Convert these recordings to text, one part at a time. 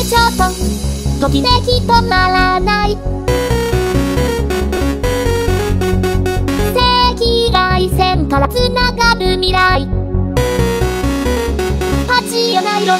ちょっとときめき止まらない。赤外線からつながる未来。8夜な色。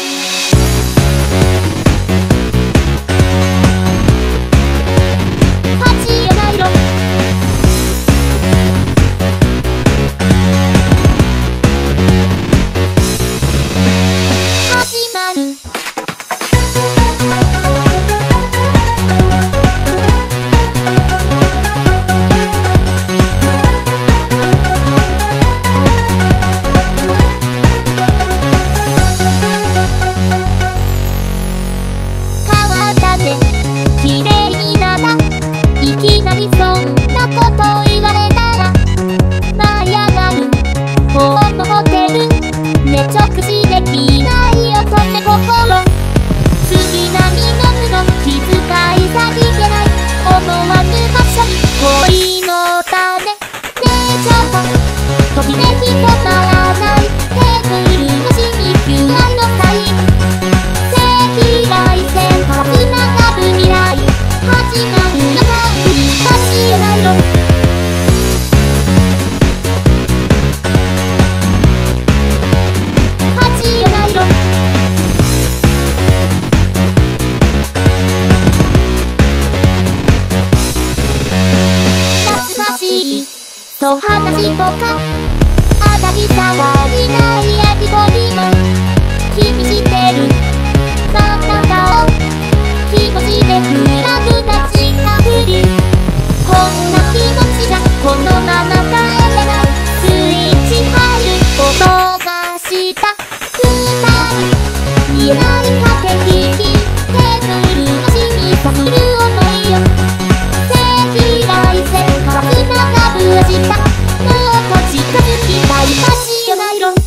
綺麗になったいきなりそんなこと言われたら舞い上がる方のホテルね直視できないよそんな心次波の布気遣いさりげない思わぬ場所に恋の種ねちょっとときめき止まらないテーブル越しに求愛のサイン赤外線からつながる未来始まるよな8夜な色。8夜な色。懐かしいと話とか当たり障りないやりとりも気にしてるなんだかを気持ちでフラグ立ちたふりこんな気持ちじゃこのまま帰れないスイッチ入る音がした2人見えない駆け引きテーブル越しにさする想いよ赤外線からつながる明日もっと近づきたい8夜な色。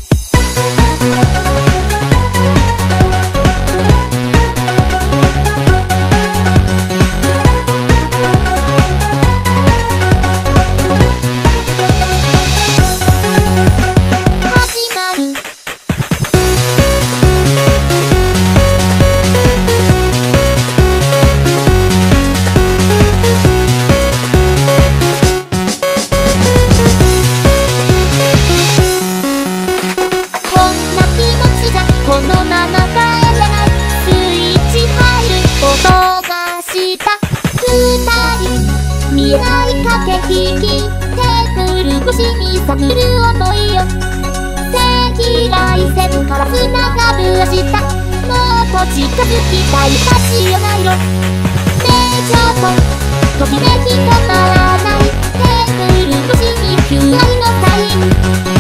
このまま帰れないスイッチ入る音がした2人見えない駆け引きテーブル越しに探る想いよ赤外線からつながる明日もっと近づきたい8夜な色ねちょっとときめき止まらないテーブル越しに求愛のサイン